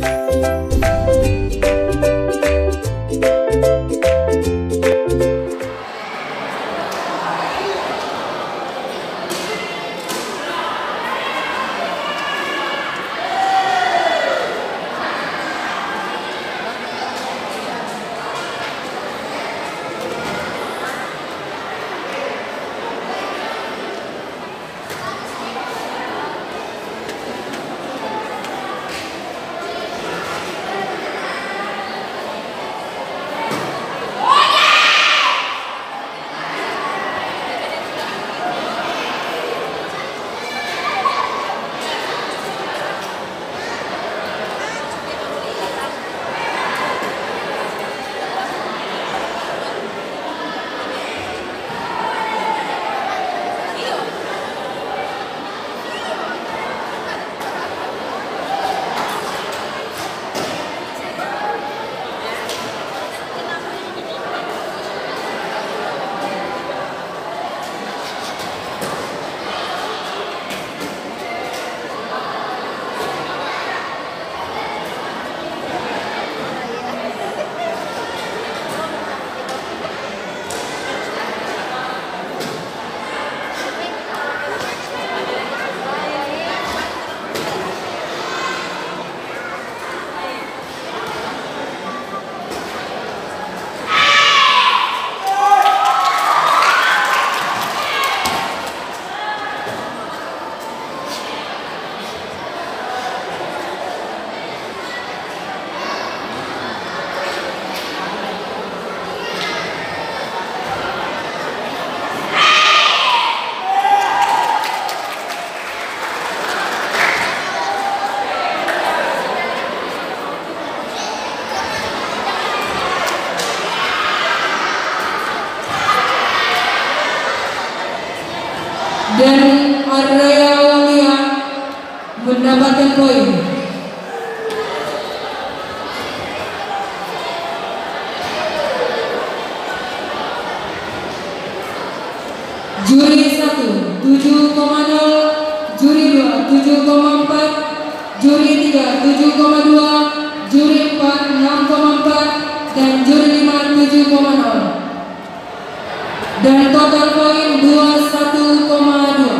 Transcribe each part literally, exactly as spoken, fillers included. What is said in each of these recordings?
dan Arya Walia mendapatkan poin. Juri satu tujuh koma nol, juri dua tujuh koma empat, juri tiga tujuh koma dua, juri empat enam koma empat, dan juri lima tujuh koma nol. Dan total poin dua puluh satu koma dua.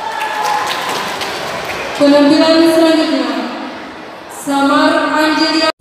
Penampilan selanjutnya Samar Angelia